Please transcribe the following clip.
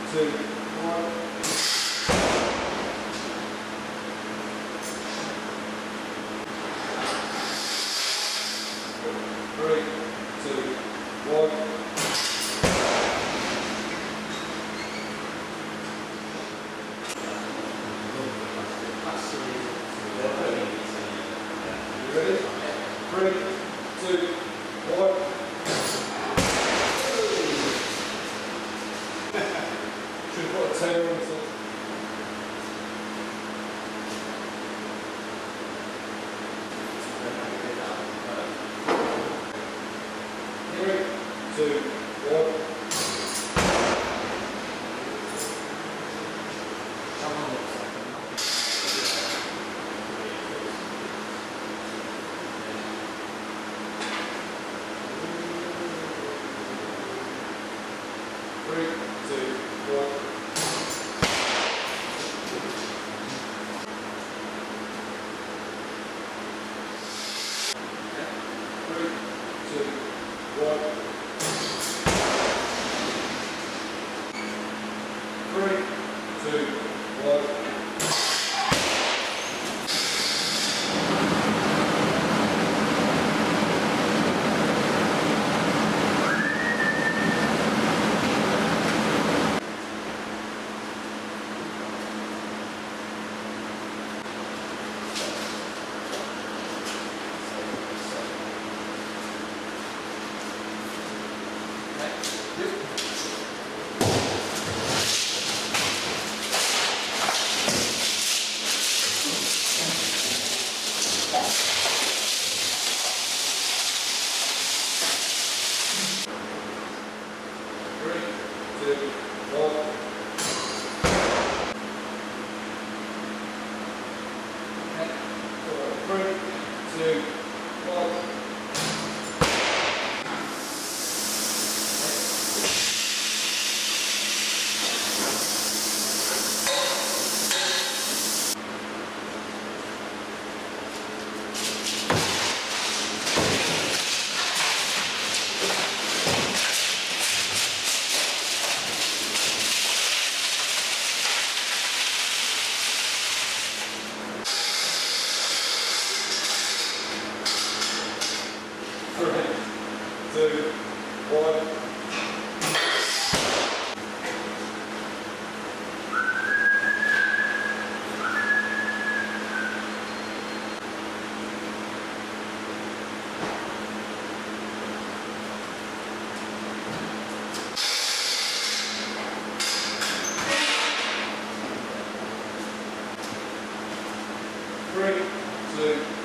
two, one. Three, two, one. You ready? 3, 2, 1. Should have put a tail on it. 3, 2, 1. Three, two, one. Three, two, one. Three, two, one. Three, two, one. Three, two, one. Three, two, one. Three, two,